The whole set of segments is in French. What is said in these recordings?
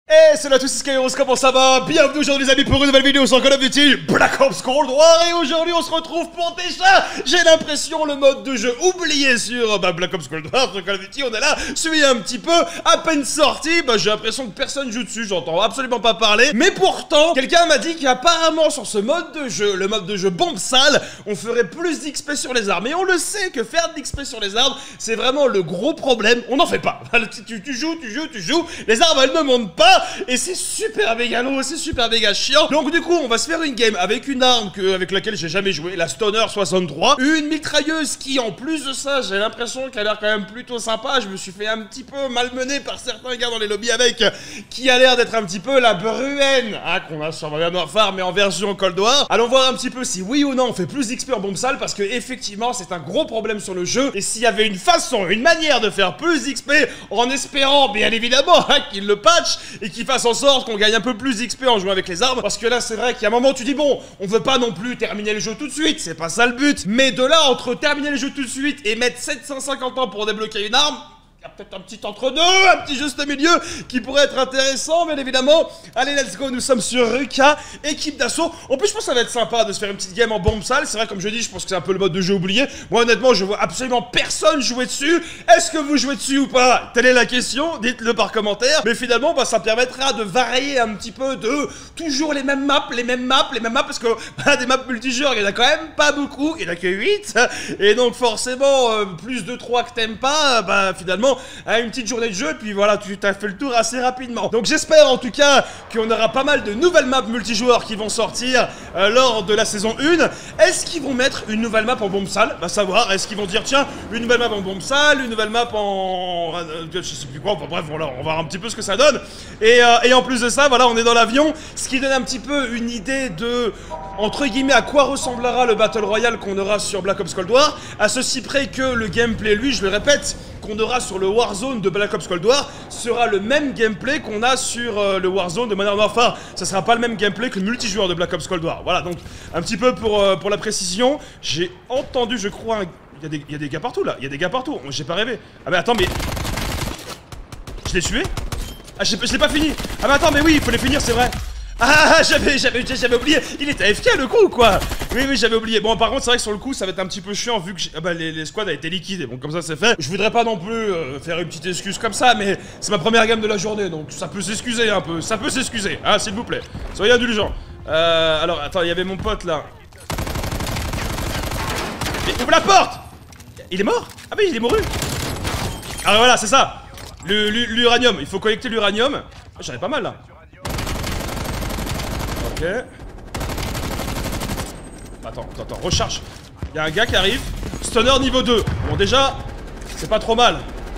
Hey, salut à tous, c'est Skyros, comment ça va? Bienvenue aujourd'hui les amis pour une nouvelle vidéo sur Call of Duty Black Ops Cold War. Et aujourd'hui on se retrouve pour déjà, j'ai l'impression, le mode de jeu oublié sur Black Ops Cold War. Sur Call of Duty on est là, celui un petit peu à peine sorti. J'ai l'impression que personne joue dessus, j'entends absolument pas parler. Mais pourtant, quelqu'un m'a dit qu'apparemment sur ce mode de jeu, le mode de jeu bombe sale, on ferait plus d'XP sur les armes. Et on le sait que faire de l'XP sur les armes, c'est vraiment le gros problème. On n'en fait pas. Tu joues, les armes elles ne montent pas. Et c'est super méga long, c'est super méga chiant. Donc du coup on va se faire une game avec une arme avec laquelle j'ai jamais joué, la Stoner 63. Une mitrailleuse qui en plus de ça, j'ai l'impression qu'elle a l'air quand même plutôt sympa. Je me suis fait un petit peu malmener par certains gars dans les lobbies avec, qui a l'air d'être un petit peu la Bruen qu'on a sur Modern Warfare mais en version Cold War. Allons voir un petit peu si oui ou non on fait plus d'XP en bombe sale, parce que effectivement c'est un gros problème sur le jeu. Et s'il y avait une façon, une manière de faire plus d'XP, en espérant bien évidemment qu'il le patch et qu'il fasse en sorte qu'on gagne un peu plus d'XP en jouant avec les armes. Parce que là c'est vrai qu'il y a un moment où tu dis bon, on veut pas non plus terminer le jeu tout de suite, c'est pas ça le but. Mais de là entre terminer le jeu tout de suite et mettre 750 ans pour débloquer une arme, il y a peut-être un petit entre-deux, un petit juste milieu qui pourrait être intéressant, bien évidemment. Allez, let's go, nous sommes sur Ruka, équipe d'assaut. En plus, je pense que ça va être sympa de se faire une petite game en bombe sale. C'est vrai, comme je dis, je pense que c'est un peu le mode de jeu oublié. Moi, honnêtement, je vois absolument personne jouer dessus. Est-ce que vous jouez dessus ou pas? Telle est la question, dites-le par commentaire. Mais finalement, ça permettra de varier un petit peu de toujours les mêmes maps, parce que des maps multijoueurs, il y en a quand même pas beaucoup, il y en a que 8. Et donc, forcément, plus de 3 que t'aimes pas, finalement, une petite journée de jeu, et puis voilà, tu t'as fait le tour assez rapidement. Donc j'espère en tout cas qu'on aura pas mal de nouvelles maps multijoueurs qui vont sortir lors de la saison 1. Est-ce qu'ils vont mettre une nouvelle map en bombe sale? Savoir, est-ce qu'ils vont dire tiens, une nouvelle map en bombe sale, une nouvelle map en... je sais plus quoi, bref, voilà, on va voir un petit peu ce que ça donne. Et en plus de ça, voilà, on est dans l'avion, ce qui donne un petit peu une idée de, entre guillemets, à quoi ressemblera le Battle Royale qu'on aura sur Black Ops Cold War, à ceci près que le gameplay, lui, je le répète, qu'on aura sur le Warzone de Black Ops Cold War sera le même gameplay qu'on a sur le Warzone de Modern Warfare. Ça sera pas le même gameplay que le multijoueur de Black Ops Cold War. Voilà, donc un petit peu pour la précision. J'ai entendu, je crois, il y a des gars partout là, il y a des gars partout. J'ai pas rêvé. Ah mais attends, mais je l'ai tué? Ah je l'ai pas fini. Ah mais attends, mais oui, il faut les finir, c'est vrai. Ah, j'avais oublié. Il était AFK le coup, quoi. Oui, j'avais oublié. Bon, par contre, c'est vrai que sur le coup, ça va être un petit peu chiant vu que les squads a été liquidés. Bon, comme ça, c'est fait. Je voudrais pas non plus faire une petite excuse comme ça, mais c'est ma première game de la journée, donc ça peut s'excuser un peu. Ça peut s'excuser, hein, s'il vous plaît. Soyez indulgents. Alors, attends, il y avait mon pote là. Mais ouvre la porte! Il est mort? Ah, mais il est mouru. Ah, voilà, c'est ça. L'uranium. Il faut collecter l'uranium. Ah, j'en ai pas mal là. Ok. Attends, recharge. Il y a un gars qui arrive. Stoner niveau 2. Bon, déjà, c'est pas trop mal.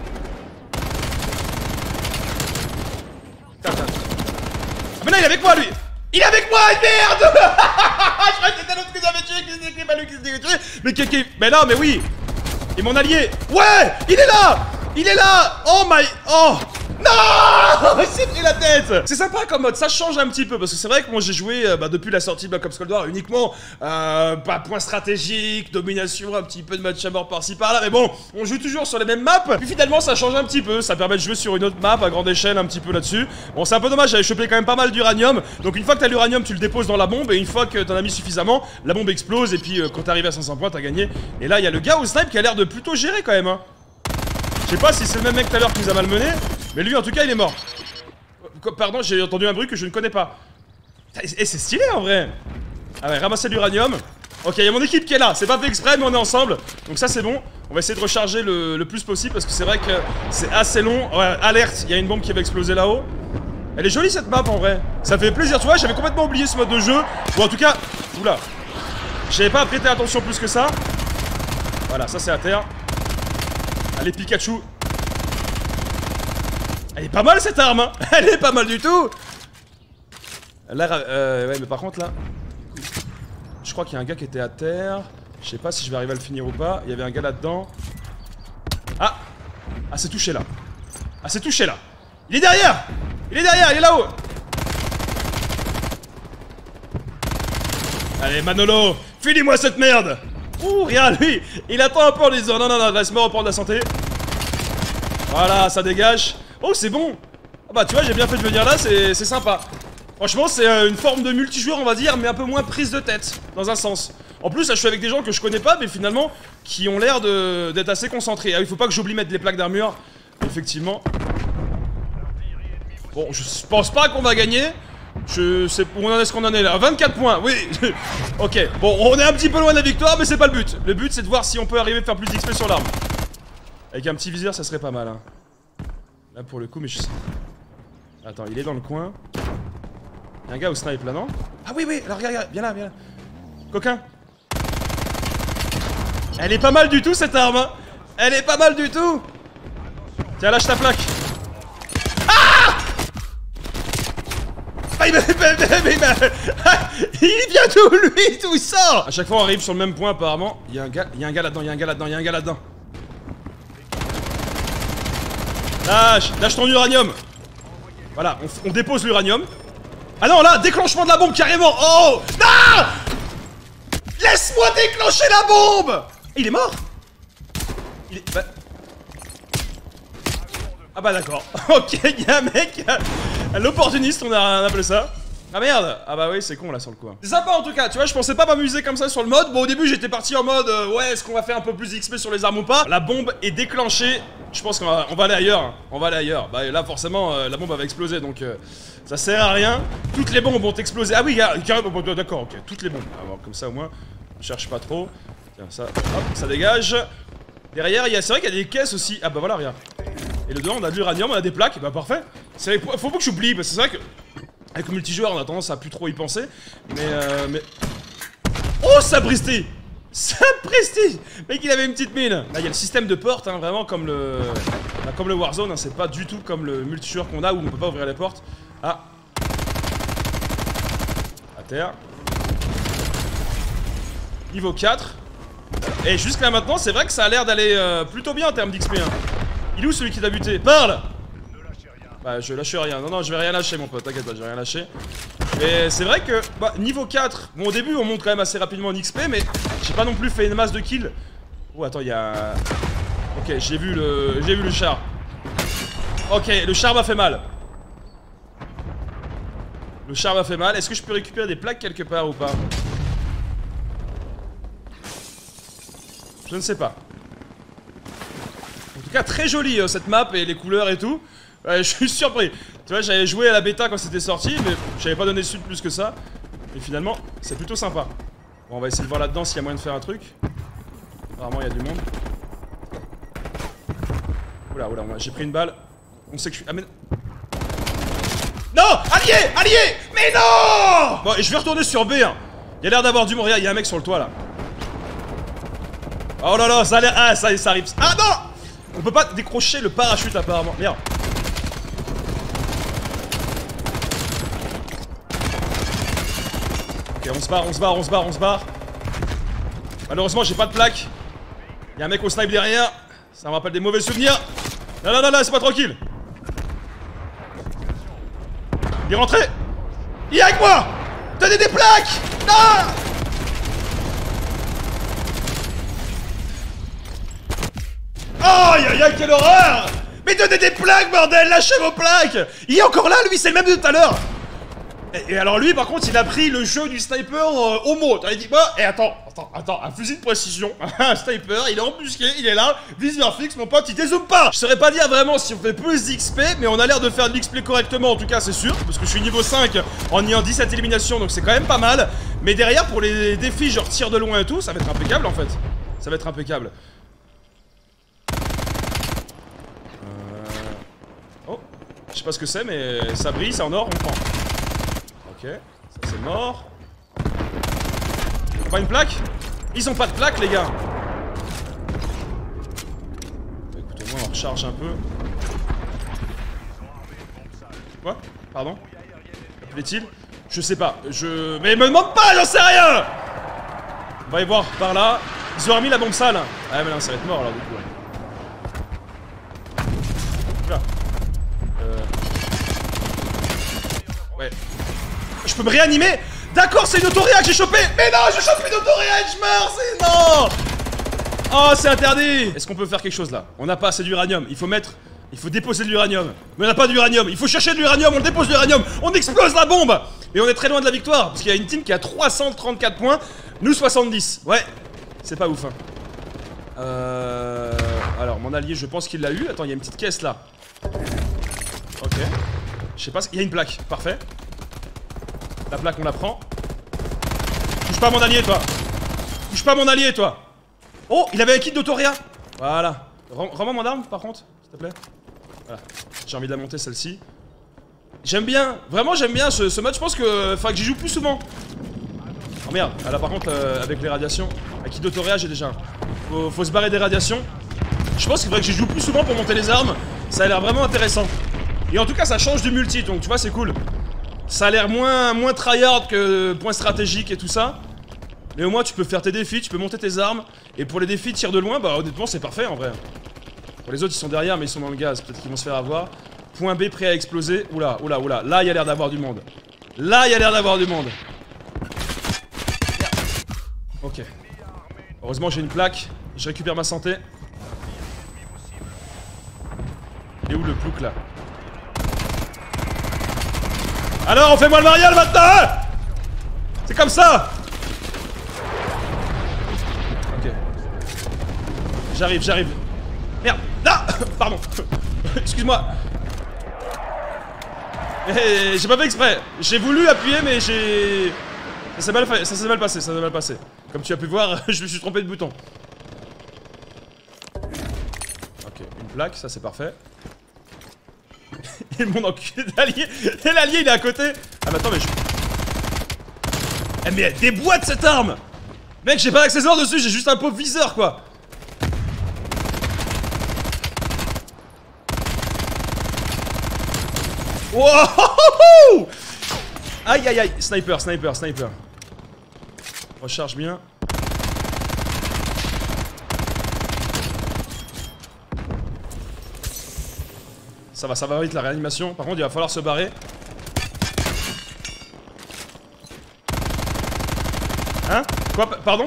Ah, mais là, il est avec moi, lui. Il est avec moi, merde. Je croyais que c'était l'autre que j'avais tué, que c'était pas lui qui s'était tué. Mais non, mais oui. Et mon allié. Ouais, il est là. Il est là. Oh my... Oh. Non, il s'est pris la tête. C'est sympa comme mode, ça change un petit peu. Parce que c'est vrai que moi j'ai joué depuis la sortie de Black Ops Cold War uniquement point stratégique, domination, un petit peu de match à mort par-ci par-là. Mais bon, on joue toujours sur les mêmes maps. Puis finalement ça change un petit peu, ça permet de jouer sur une autre map à grande échelle un petit peu là-dessus. Bon, c'est un peu dommage, j'avais chopé quand même pas mal d'uranium. Donc une fois que t'as l'uranium, tu le déposes dans la bombe. Et une fois que t'en as mis suffisamment, la bombe explose. Et puis quand t'arrives à 500 points, t'as gagné. Et là il y a le gars au snipe qui a l'air de plutôt gérer quand même, hein. Je sais pas si c'est le même mec tout à l'heure qui nous a malmené, mais lui en tout cas il est mort. Pardon, j'ai entendu un bruit que je ne connais pas. Et c'est stylé en vrai. Ah ouais, ramasser l'uranium. Ok, il y a mon équipe qui est là, c'est pas fait exprès mais on est ensemble. Donc ça c'est bon, on va essayer de recharger le plus possible parce que c'est vrai que c'est assez long. Ouais, alerte, il y a une bombe qui va exploser là-haut. Elle est jolie cette map en vrai. Ça fait plaisir, tu vois, j'avais complètement oublié ce mode de jeu. Ou en tout cas, oula, j'avais pas prêté attention plus que ça. Voilà, ça c'est à terre. Allez Pikachu. Elle est pas mal cette arme, hein. Elle est pas mal du tout. Là, ouais mais par contre là, je crois qu'il y a un gars qui était à terre. Je sais pas si je vais arriver à le finir ou pas. Il y avait un gars là-dedans. Ah, c'est touché là. Ah, c'est touché là. Il est derrière. Il est là-haut. Allez Manolo, finis-moi cette merde. Ouh, regarde lui, il attend un peu en disant non, laisse-moi reprendre la santé. Voilà, ça dégage. Oh, c'est bon. Ah bah tu vois, j'ai bien fait de venir là, c'est sympa. Franchement, c'est une forme de multijoueur, on va dire, mais un peu moins prise de tête, dans un sens. En plus, là, je suis avec des gens que je connais pas, mais finalement, qui ont l'air d'être assez concentrés. Ah, il faut pas que j'oublie mettre les plaques d'armure, effectivement. Bon, je pense pas qu'on va gagner. Je sais où on en est, ce qu'on en est là. 24 points, oui. Ok, bon, on est un petit peu loin de la victoire, mais c'est pas le but. Le but, c'est de voir si on peut arriver à faire plus d'XP sur l'arme. Avec un petit viseur, ça serait pas mal, hein. Là, pour le coup, mais je sais. Attends, il est dans le coin. Y'a un gars au snipe là, non? Ah oui, oui, alors regarde, viens là, viens là. Coquin. Elle est pas mal du tout cette arme, hein. Elle est pas mal du tout. Tiens, lâche ta plaque. Ah! Ah, il vient d'où lui, tout ça? À chaque fois on arrive sur le même point apparemment. Il y a un gars là-dedans, il y a un gars là-dedans, il y a un gars là-dedans. Lâche ton uranium. Voilà, on dépose l'uranium. Ah non, là, déclenchement de la bombe, carrément. Oh non. Laisse-moi déclencher la bombe. Il est mort. Il est... Bah... Ah bah d'accord. Ok, il y a un mec, l'opportuniste, on appelle ça. Ah merde. Ah bah oui, c'est con là sur le coup. C'est sympa en tout cas, tu vois, je pensais pas m'amuser comme ça sur le mode. Bon, au début j'étais parti en mode ouais, est-ce qu'on va faire un peu plus XP sur les armes ou pas? La bombe est déclenchée. Je pense qu'on va aller ailleurs, hein. On va aller ailleurs. Bah là forcément la bombe va exploser, donc ça sert à rien. Toutes les bombes vont exploser. Ah oui, carrément, d'accord, ok, toutes les bombes. Alors, comme ça au moins, on cherche pas trop. Tiens, ça, hop, ça dégage. Derrière, c'est vrai qu'il y a des caisses aussi. Ah bah voilà, regarde. Et le dedans, on a de l'uranium, on a des plaques, et bah parfait. Faut pas que j'oublie, parce que c'est vrai que avec le multijoueur, on a tendance à plus trop y penser. Mais... Oh, sapristi! Sapristi! Mec, il avait une petite mine. Là, il y a le système de porte, hein, vraiment comme le Warzone, hein, c'est pas du tout comme le multijoueur qu'on a où on peut pas ouvrir les portes. Ah. À terre. Niveau 4. Et jusqu'à maintenant, c'est vrai que ça a l'air d'aller plutôt bien en termes d'XP. Hein. Il est où celui qui t'a buté? Parle! Bah je lâche rien, non je vais rien lâcher mon pote, t'inquiète pas, je vais rien lâcher. Mais c'est vrai que, bah niveau 4, bon au début on monte quand même assez rapidement en XP, mais j'ai pas non plus fait une masse de kills. Oh attends, il y a... Ok, j'ai vu le char. Ok, le char m'a fait mal. Le char m'a fait mal, est-ce que je peux récupérer des plaques quelque part ou pas? Je ne sais pas. En tout cas très jolie cette map et les couleurs et tout. Ouais, je suis surpris. Tu vois, j'avais joué à la bêta quand c'était sorti, mais j'avais pas donné suite plus que ça. Et finalement, c'est plutôt sympa. Bon, on va essayer de voir là-dedans s'il y a moyen de faire un truc. Apparemment, il y a du monde. Oula, oula, j'ai pris une balle. On sait que je suis... Ah mais... Non! Allié! Allié! Mais non! Bon, et je vais retourner sur B. Hein. Il y a l'air d'avoir du monde. Regarde, il y a un mec sur le toit, là. Oh là là, ça a l'air... Ah, ça arrive. Ah non! On peut pas décrocher le parachute, apparemment. Merde. Ok, on se barre. Malheureusement, j'ai pas de plaque. Y'a un mec au snipe derrière. Ça me rappelle des mauvais souvenirs. Là, c'est pas tranquille. Il est rentré. Il est avec moi. Donnez des plaques. Non. Aïe aïe aïe, quelle horreur. Mais donnez des plaques, bordel. Lâchez vos plaques. Il est encore là, lui, c'est le même de tout à l'heure. Et alors lui par contre il a pris le jeu du sniper au mot. T'as dit bah et attends, un fusil de précision, un sniper, il est embusqué, il est là, viseur fixe mon pote, il dézoome pas. Je saurais pas dire vraiment si on fait plus d'XP, mais on a l'air de faire de l'XP correctement en tout cas c'est sûr. Parce que je suis niveau 5 en ayant 17 éliminations donc c'est quand même pas mal. Mais derrière pour les défis genre tir de loin et tout, ça va être impeccable en fait. Ça va être impeccable. Oh, je sais pas ce que c'est mais ça brille, c'est en or, on prend. Ok, ça c'est mort. Pas une plaque? Ils ont pas de plaque les gars. Écoute, au moins on recharge un peu. Quoi? Pardon? Appelait-il? Je sais pas, Mais me demande pas, j'en sais rien! On va y voir par là. Ils auraient mis la bombe sale. Ah mais non, ça va être mort alors du coup. Là. Ouais. Je peux me réanimer? D'accord, c'est une autoréac que j'ai chopé. Mais non, je chope une autoréac, je meurs, c'est non. Oh, c'est interdit. Est-ce qu'on peut faire quelque chose là? On n'a pas assez d'uranium, il faut mettre Il faut déposer de l'uranium. Mais on n'a pas d'uranium. Il faut chercher de l'uranium, on dépose de l'uranium, on explose la bombe. Et on est très loin de la victoire. Parce qu'il y a une team qui a 334 points, nous 70. Ouais, c'est pas ouf hein. Alors mon allié je pense qu'il l'a eu. Attends, il y a une petite caisse là. Ok. Je sais pas, il y a une plaque, parfait. La plaque on la prend. Touche pas à mon allié toi. Touche pas à mon allié toi. Oh, il avait un kit d'Autoria. Voilà. Rends-moi mon arme par contre, s'il te plaît. Voilà. J'ai envie de la monter celle-ci. J'aime bien, vraiment j'aime bien ce mode, je pense que faudra que j'y joue plus souvent. Oh merde, là par contre avec les radiations, un kit d'Autoria j'ai déjà un. Faut se barrer des radiations. Je pense qu'il faudrait que j'y joue plus souvent pour monter les armes. Ça a l'air vraiment intéressant. Et en tout cas ça change du multi, donc tu vois c'est cool. Ça a l'air moins tryhard que point stratégique et tout ça. Mais au moins tu peux faire tes défis, tu peux monter tes armes. Et pour les défis tir de loin, bah honnêtement c'est parfait en vrai. Pour les autres ils sont derrière mais ils sont dans le gaz, peut-être qu'ils vont se faire avoir. Point B prêt à exploser. Oula, oula, oula. Là il y a l'air d'avoir du monde. Là il y a l'air d'avoir du monde. Ok. Heureusement j'ai une plaque. Je récupère ma santé. Et où le plouc là? Alors on fait moi le mariage maintenant. C'est comme ça. Ok. J'arrive. Merde. Ah pardon. Excuse-moi. J'ai pas fait exprès. J'ai voulu appuyer mais j'ai... Ça s'est mal passé. Comme tu as pu voir, je me suis trompé de bouton. Ok, une plaque, ça c'est parfait. Et mon enculé d'allié. Et l'allié il est à côté. Ah mais attends mais je... Eh mais elle déboîte cette arme. Mec j'ai pas d'accessoire dessus, j'ai juste un pauvre viseur quoi. Wow. Aïe aïe aïe. Sniper. Recharge bien. Ça va vite la réanimation. Par contre il va falloir se barrer. Hein? Quoi? Pardon?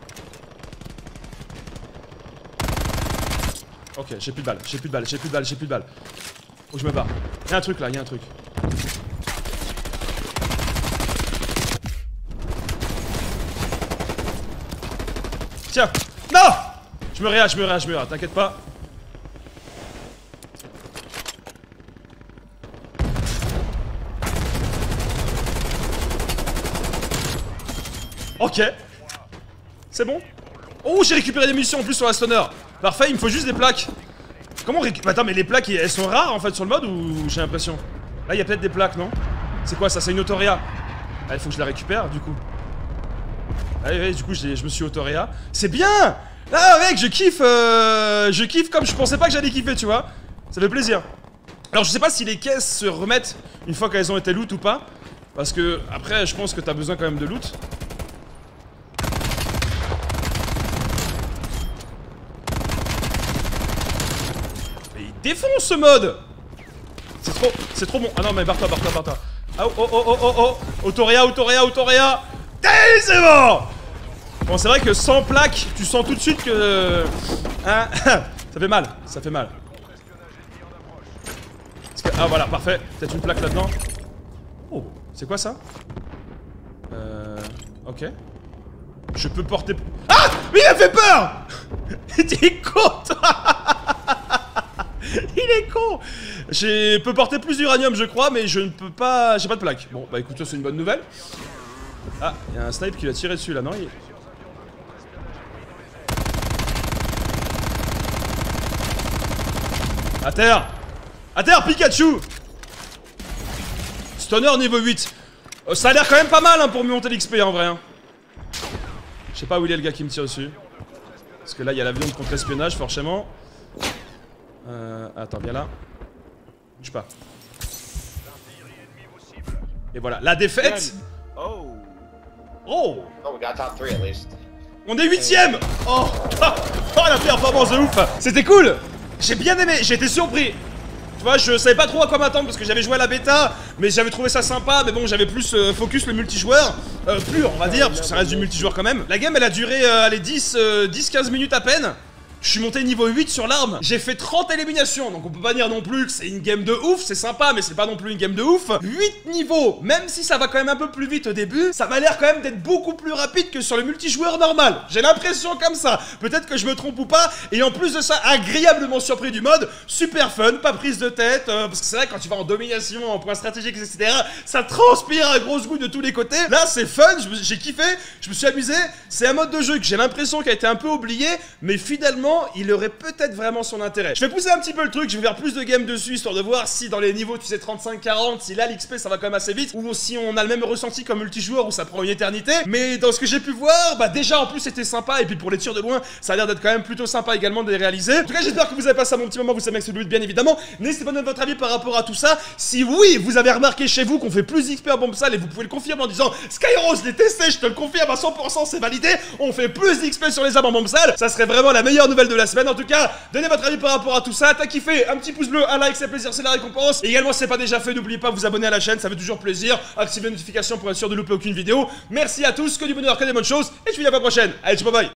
Ok, j'ai plus de balles. Faut que je me barre. Y'a un truc là, Tiens! Non! Je me réa, t'inquiète pas. Ok. C'est bon. Oh, j'ai récupéré des munitions en plus sur la stunner. Parfait, il me faut juste des plaques. Comment récupérer? Attends, mais les plaques, elles sont rares en fait sur le mode ou j'ai l'impression? Là, il y a peut-être des plaques, non? C'est quoi ça? C'est une Autoria. Ah, il faut que je la récupère du coup. Ouais, du coup, je me suis Autoria. C'est bien! Ah, mec, je kiffe comme je pensais pas que j'allais kiffer, tu vois. Ça fait plaisir. Alors, je sais pas si les caisses se remettent une fois qu'elles ont été loot ou pas. Parce que, après, je pense que t'as besoin quand même de loot. Défonce ce mode. C'est trop bon. Ah non mais barre-toi. Ah, oh. Autoria. C'est bon. Bon c'est vrai que sans plaque, tu sens tout de suite que... Hein. Ça fait mal. Ah voilà, parfait. Peut-être une plaque là-dedans. Oh, c'est quoi ça? Ok. Je peux porter... Ah! Mais il a fait peur. T'es con toi. Il est con. Je peux porter plus d'uranium je crois, mais je ne peux pas... J'ai pas de plaque. Bon bah écoute, ça c'est une bonne nouvelle. Ah, il y a un snipe qui va tirer dessus là, non il... À terre, Pikachu. Stunner niveau 8. Ça a l'air quand même pas mal hein, pour monter l'XP en vrai hein. Je sais pas où il est le gars qui me tire dessus. Parce que là il y a l'avion de contre-espionnage forcément. Attends, viens là. Bouge pas. Et voilà, la défaite. Oh. On est 8ème. Oh, la performance de ouf. C'était cool. J'ai bien aimé, j'ai été surpris. Tu vois, je savais pas trop à quoi m'attendre parce que j'avais joué à la bêta, mais j'avais trouvé ça sympa. Mais bon, j'avais plus focus le multijoueur, pur on va dire, parce que ça reste du multijoueur quand même. La game elle a duré 10-15 minutes à peine. Je suis monté niveau 8 sur l'arme. J'ai fait 30 éliminations, donc on peut pas dire non plus que c'est une game de ouf. C'est sympa, mais c'est pas non plus une game de ouf. 8 niveaux, même si ça va quand même un peu plus vite au début, ça m'a l'air quand même d'être beaucoup plus rapide que sur le multijoueur normal. J'ai l'impression comme ça. Peut-être que je me trompe ou pas. Et en plus de ça, agréablement surpris du mode. Super fun, pas prise de tête. Parce que c'est vrai, quand tu vas en domination, en points stratégiques, etc., ça transpire à grosse goutte de tous les côtés. Là, c'est fun, j'ai kiffé, je me suis amusé. C'est un mode de jeu que j'ai l'impression qu'il a été un peu oublié, mais finalement, il aurait peut-être vraiment son intérêt. Je vais pousser un petit peu le truc, je vais faire plus de games dessus, histoire de voir si dans les niveaux, tu sais, 35-40, si là, l'XP, ça va quand même assez vite, ou si on a le même ressenti comme multijoueur, où ça prend une éternité. Mais dans ce que j'ai pu voir, bah déjà, en plus, c'était sympa, et puis pour les tirs de loin, ça a l'air d'être quand même plutôt sympa également de les réaliser. En tout cas, j'espère que vous avez passé un bon petit moment, vous savez que c'est le but, bien évidemment. N'hésitez pas à donner votre avis par rapport à tout ça. Si oui, vous avez remarqué chez vous qu'on fait plus d'XP en bombe sale, et vous pouvez le confirmer en disant Skyrose, l'ai testé, je te le confirme à 100%, c'est validé. On fait plus d'XP sur les armes en bombe sale. Ça serait vraiment la meilleure nouvelle de la semaine. En tout cas, donnez votre avis par rapport à tout ça. T'as kiffé? Un petit pouce bleu, un like, c'est plaisir, c'est la récompense. Et également, si c'est pas déjà fait, n'oubliez pas de vous abonner à la chaîne, ça fait toujours plaisir. Activez les notifications pour être sûr de louper aucune vidéo. Merci à tous, que du bonheur, que des bonnes choses. Et je vous dis à la prochaine. Allez, ciao, bye bye.